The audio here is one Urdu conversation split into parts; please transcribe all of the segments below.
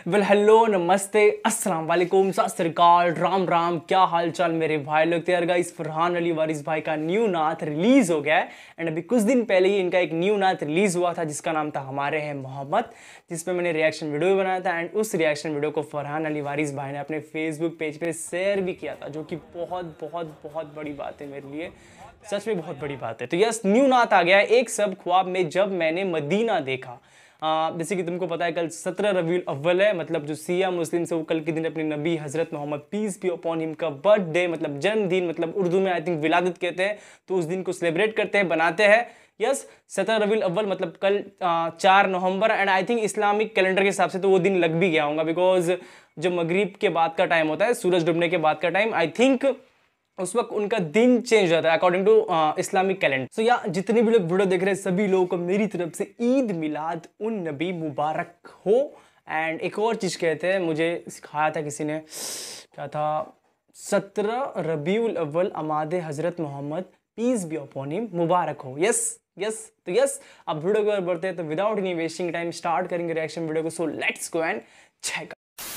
वेल हेलो नमस्ते अस्सलाम वालेकुम सत श्री अकाल राम राम, क्या हाल चाल मेरे भाई लोग। तो यार गाइस, फरहान अली वारिस भाई का न्यू नात रिलीज़ हो गया है एंड अभी कुछ दिन पहले ही इनका एक न्यू नात रिलीज़ हुआ था जिसका नाम था हमारे हैं मोहब्बत, जिस पर मैंने रिएक्शन वीडियो भी बनाया था एंड उस रिएक्शन वीडियो को फरहान अली वारिस भाई ने अपने फेसबुक पेज पर शेयर भी किया था, जो कि बहुत बहुत बहुत बड़ी बात है मेरे लिए, सच में बहुत बड़ी बात है। तो यस, न्यू नात आ गया है, एक सब ख्वाब में जब मैंने मदीना देखा। जैसे कि तुमको पता है कल 17 रबीउल अव्वल है, मतलब जो सिया मुस्लिम से वो कल के दिन अपने नबी हज़रत Mohammad peace be upon him का बर्थडे, मतलब जन्मदिन, मतलब उर्दू में आई थिंक विलादत कहते हैं, तो उस दिन को सेलिब्रेट करते हैं, बनाते हैं। यस, 17 रबीउल अव्वल मतलब कल 4 नवंबर and I think Islamic calendar के हिसाब से तो वो दिन लग भी गया होगा, बिकॉज जब मगरिब के बाद का टाइम होता है, सूरज डूबने के बाद का टाइम, आई थिंक उस वक्त उनका दिन चेंज हो जाता है according to Islamic calendar. So या जितने भी लोग वीडियो देख रहे हैं सभी लोगों को मेरी तरफ से ईद मिलाद उन नबी मुबारक हो। एंड एक और चीज़ कहते हैं, मुझे सिखाया था किसी ने, क्या था, 17 रबीउल अव्वल अमाद हज़रत Mohammad peace be upon him मुबारक हो। यस यस, तो यस, अब वीडियो को बढ़ते हैं, तो without any wasting time start करेंगे रिएक्शन वीडियो को। So let's go and check.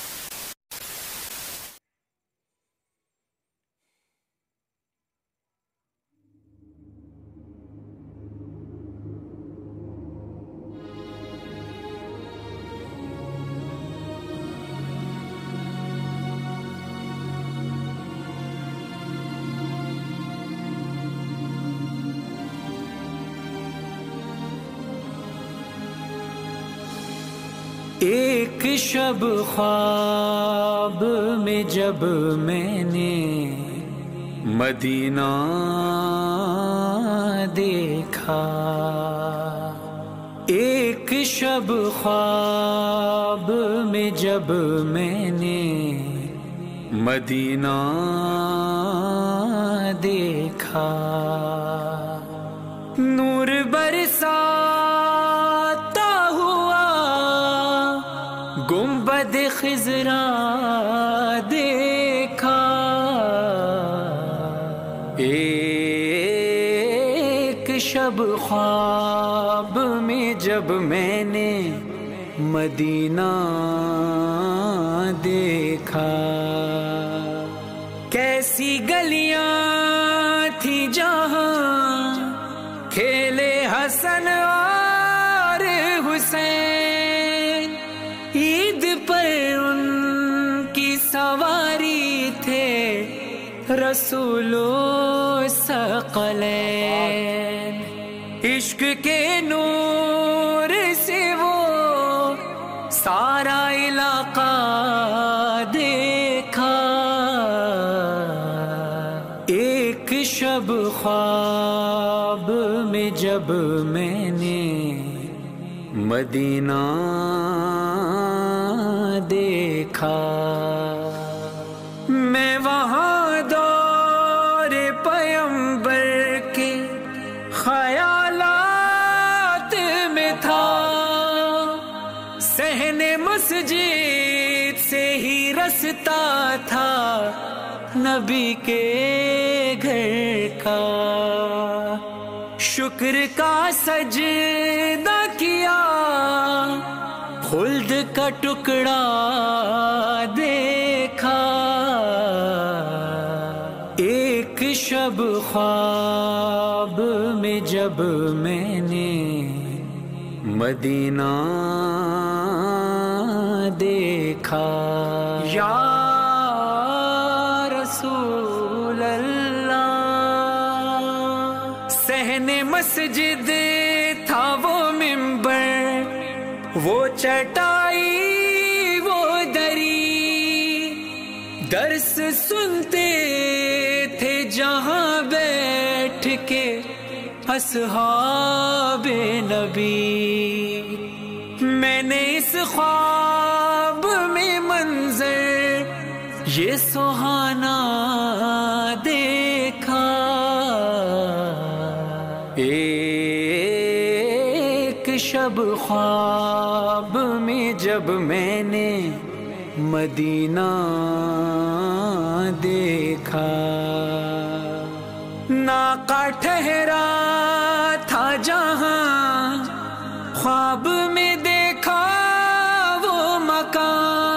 एक शब ख्वाब में जब मैंने मदीना देखा, एक शब ख्वाब में जब मैंने मदीना देखा, नूर बरसा गुंबद खिजरा देखा, एक शब ख्वाब में जब मैंने मदीना देखा, कैसी गलियां थी जहां खेले हसन और हुसैन, ईद पर उनकी सवारी थे रसूलो सकलैन, इश्क के नूर से वो सारा इलाका देखा, एक शब ख्वाब में जब मैंने मदीना देखा, मैं वहाँ दौरे पैगंबर के ख्यालात में था, सहने मस्जिद से ही रास्ता था नबी के घर का, शुक्र का सजदा किया, खुल्द का टुकड़ा देखा, एक शब ख्वाब में जब मैंने मदीना देखा, या रसूल अल्लाह, सहने मस्जिद था वो मिंबर, वो चटाई वो दरी, दर्स सुनते थे जहां बैठ के अस्हाबे नबी, मैंने इस ख्वाब में मंजर ये सुहाना देखा, एक शब ख्वाब में जब मैंने मदीना देखा, नाका ठहरा था जहां ख्वाब में देखा वो मकान,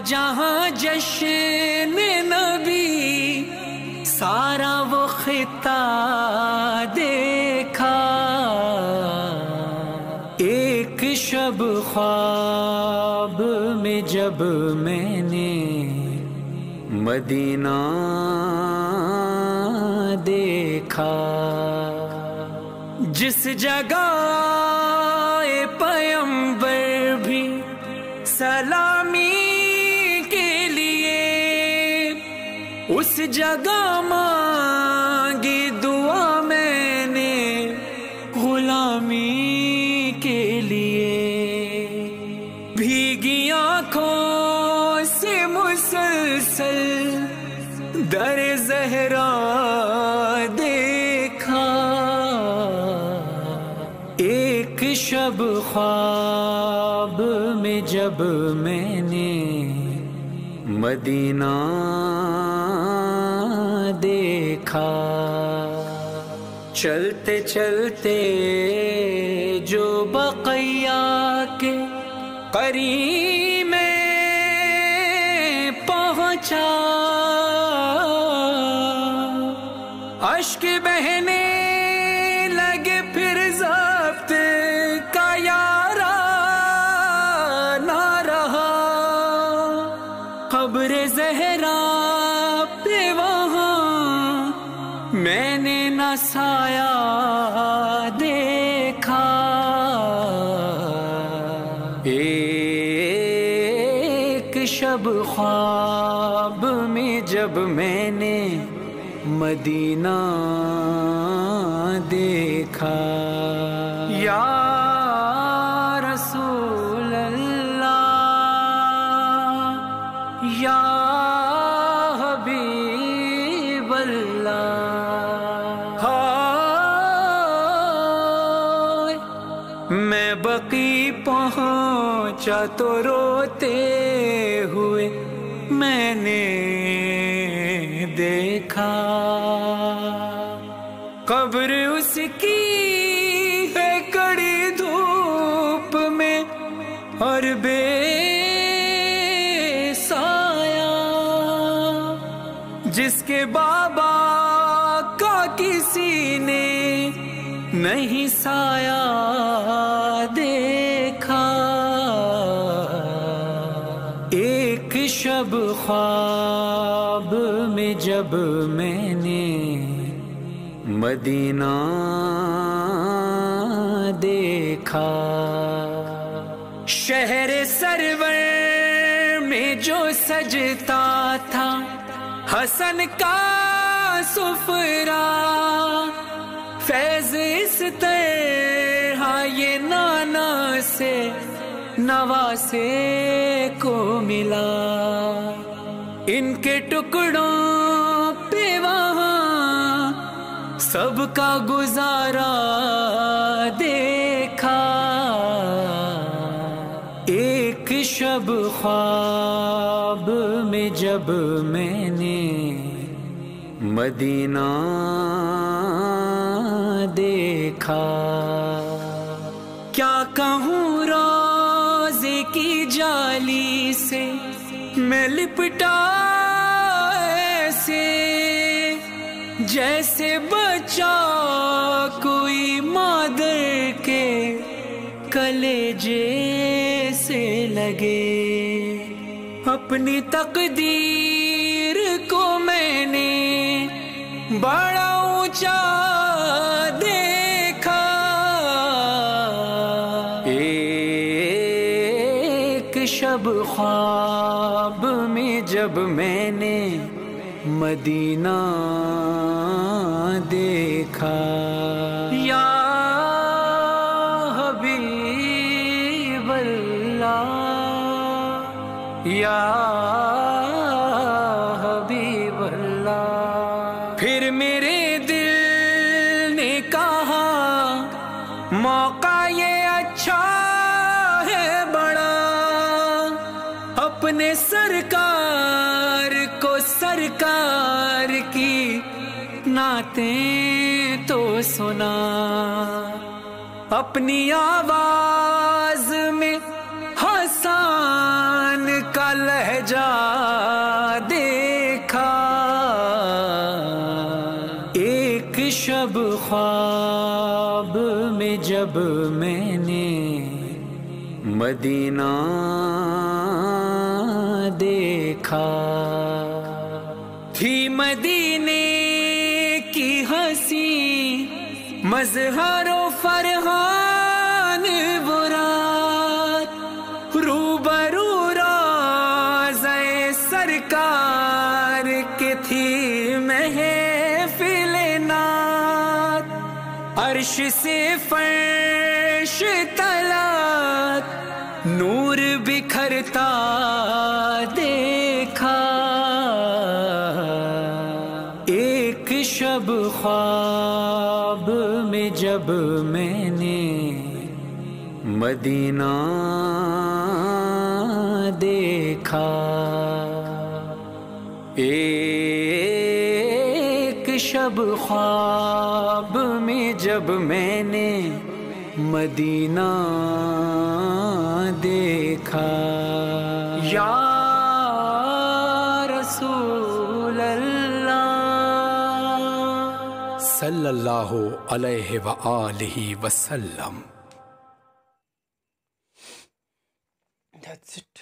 जहां जश्न नबी, सारा वो खिता देखा। एक शब ख्वाब में जब मैंने मदीना देखा, जिस जगह पैगंबर भी सलामी के लिए, उस जगह मांगी दुआ मैंने गुलामी के लिए। भीगी आंखों से मुसलसल दर ज़हरा देखा। एक शब ख्वाब में जब मैंने मदीना देखा, चलते चलते जो बक़ैया के करीब में पहुंचा, अश्क बहने लगे फिर ज़ब्त का यारा ना रहा। क़ब्र ज़हरा पे वहाँ मैंने न साया देखा। एक शब ख्वाब में जब मैंने मदीना देखा। या रसूल अल्लाह, या हबीब अल्लाह। हाय मैं बकी पहुंचा तो रोते हुए मैंने देखा। कब्र उसकी है कड़ी धूप में और बेसाया, जिसके बाबा का किसी ने नहीं साया देखा। एक शब ख्वाब में जब मैंने मदीना देखा, शहर सरवर में जो सजता था हसन का सुफरा, फैज़ इस तरह ये नाना से नवासे को मिला। इनके टुकड़ों पे वहाँ सबका गुजारा देखा। एक शब ख्वाब में जब मैंने मदीना देखा, क्या कहूँ रोज़े की जाली से मैं लिपटा ऐसे, जैसे बच्चा कोई मादर के कलेजे से लगे। अपनी तकदीर को मैंने बड़ा ऊंचा देखा। एक शब ख्वाब में जब मैंने मदीना देखा, या हबीब अल्लाह, या हबीब अल्लाह। फिर मेरे दिल ने कहा मौका ये अच्छा है बड़ा, अपने सरकार को सरकार की नातें तो सुना। अपनी आवाज में हसन का लहजा جا دیکھا، ایک شب خواب میں جب میں نے مدینہ دیکھا، تھی مدینے کی ہنسی مظہر و فرحان وہ رات، روبرو روضہ سرکار کی تھی محفل نعت، عرش سے فرش تلات نور بکھرتا دیکھا، ایک شب خواب میں جب میں نے مدینہ دیکھا، ایک شب خواب میں جب میں نے مدینہ دیکھا، یا رسول اللہ صلی اللہ علیہ وآلہ وسلم۔ That's it.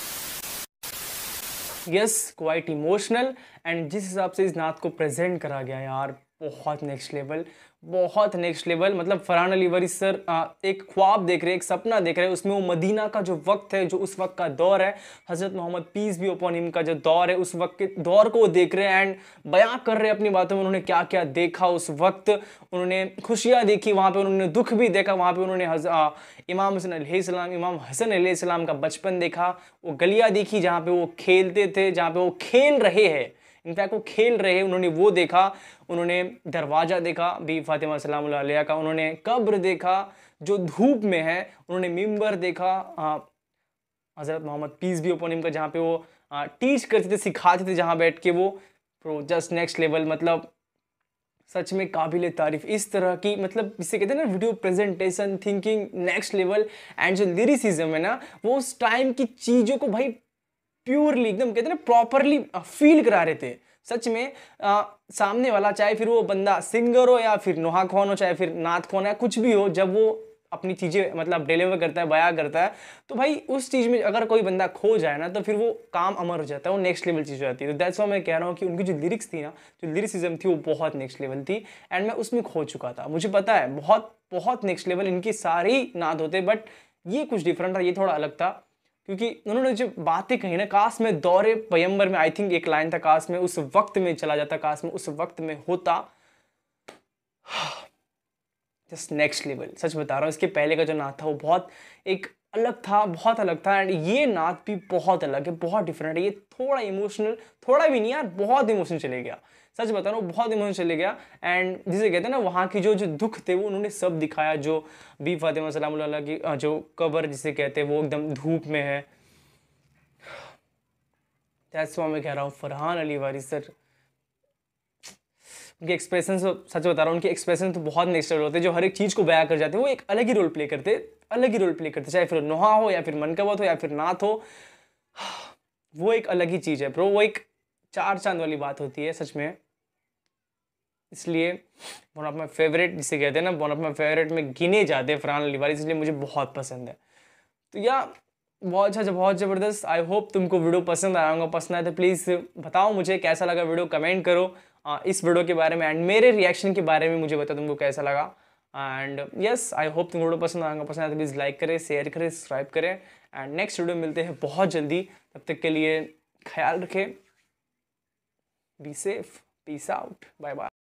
Yes, quite emotional. And جس حساب سے اس نعت کو پریزنٹ کرا گیا یار، بہت نیکسٹ لیول، بہت نیکسٹ لیول۔ مطلب فرحان علی وارث سر ایک خواب دیکھ رہے، ایک سپنا دیکھ رہے، اس میں وہ مدینہ کا جو وقت ہے، جو اس وقت کا دور ہے، حضرت محمد پیس بھی اپون ہم کا جو دور ہے، اس وقت کے دور کو وہ دیکھ رہے ہیں اینڈ بیان کر رہے اپنی باتوں میں، انہوں نے کیا کیا دیکھا اس وقت۔ انہوں نے خوشیاں دیکھی وہاں پہ، انہوں نے دکھ بھی دیکھا وہاں پہ، انہوں نے امام حسن علیہ السلام، امام حسن علیہ السلام کا بچپن دیکھا، وہ گلیاں دیکھی جہاں پہ وہ کھیلتے تھے، جہاں پہ وہ کھیل رہے ہیں، انفیکٹ وہ کھیل رہے ہیں، انہوں نے وہ دیکھا۔ انہوں نے دروازہ دیکھا بی فاطمہ سلام اللہ علیہ کا، انہوں نے قبر دیکھا جو دھوپ میں ہے، انہوں نے ممبر دیکھا حضرت محمد پیس بھی اپون ہم کا، جہاں پہ وہ ٹیچ کرتے تھے، سکھاتے تھے جہاں بیٹھ کے وہ، جسٹ نیکسٹ لیول۔ مطلب سچ میں قابل تعریف اس طرح کی، مطلب جسے کہتے ہیں نا video presentation, thinking next level, and جو لیریسزم ہے نا، وہ اس ٹائم کی چیزوں کو بھائی پیورلی ایک دم کہتے ہیں نا پراپرلی فیل کرا رہے تھے۔ سچ میں سامنے والا چاہے پھر وہ بندہ سنگر ہو یا پھر نوحہ خوان ہو، چاہے پھر نعت خوان ہے، کچھ بھی ہو، جب وہ اپنی چیزیں مطلب ڈیلیور کرتا ہے، بیان کرتا ہے، تو بھائی اس چیز میں اگر کوئی بندہ کھو جائے نا تو پھر وہ کام امر ہو جاتا ہے، وہ نیکسٹ لیول چیز ہو جاتی ہے۔ تو دیٹس وائی میں کہہ رہا ہوں کہ ان کی جو لیرکس تھی نا، جو لیریسزم تھی، وہ بہت نیکسٹ لیول تھی، اینڈ میں اس میں کھو چکا تھا۔ مجھے پتا ہے بہت بہت نیکسٹ لیول ان کی ساری نعت ہوتے، بٹ یہ کچھ ڈفرنٹ تھا، یہ تھوڑا الگ تھا، کیونکہ انہوں نے جو باتیں کہیں نا، کاش میں دور پیمبر میں، آئی تھنک ایک لائن تھا، کاش میں اس وقت میں چلا جاتا، کاش میں اس وقت میں ہوتا، جسٹ نیکسٹ لیول۔ سچ بتا رہا ہوں، اس کے پہلے کا جو نعت تھا وہ بہت ایک الگ تھا، بہت الگ تھا، اینڈ یہ نعت بھی بہت الگ ہے، بہت ڈفرینٹ ہے۔ یہ تھوڑا ایموشنل، تھوڑا بھی نہیں یار، بہت ایموشنل چلے گیا، سچ بتا رہا ہوں، بہت ایموشنل چلے گیا، اینڈ جسے کہتے ہیں نا وہاں کی جو دکھ تھے وہ انہوں نے سب دکھایا، جو بی فاطمہ سلام اللہ علیہ کی جو قبر جسے کہتے ہیں وہ ایک دم دھوپ میں ہے۔ دیٹس وائی میں کہہ رہا ہوں فرحان علی وارث سر، ان کے ایکسپریشن، سچ بتا رہا ہوں، ان کے ایکسپریشن تو بہت نیکسٹ لیول ہوتے ہیں، جو ہر ایک چیز کو بیان کر جاتے ہیں، وہ ایک الگ ہی رول پلے کرتے، الگ ہی رول پلے کرتے، چاہے پھر نوحہ ہو یا پھر منقبت ہو یا پھر نعت ہو، وہ ایک الگ ہی چیز ہے برو، وہ ایک چار چاند والی بات ہوتی ہے سچ میں۔ اس لیے ون آف مائی فیوریٹ، جسے کہتے ہیں نا ون آف مائی فیوریٹ میں گنے جاتے ہیں فرحان علی وارث، اس لیے مجھے بہت پسند ہے۔ تو یا بہت اچھا، بہت زبردست۔ آئی ہوپ تم کو ویڈیو پسند آیا ہوگا، پسند آئے تو پلیز بتاؤ مجھے کیسا لگا ویڈیو، کمنٹ کرو اس ویڈیو کے بارے میں، اینڈ میرے ریئیکشن کے بارے میں مجھے بتاؤ تم کو کیسا لگا، اینڈ یس آئی ہوپ تم کو ویڈیو پسند آیا ہوگا، پسند آئے تو پلیز لائک کریں، شیئر کریں، سبسکرائب کریں، اینڈ نیکسٹ ویڈیو ملتے ہیں بہت جلدی، تب تک کے لیے خیال رکھیں، be safe, peace out, bye bye.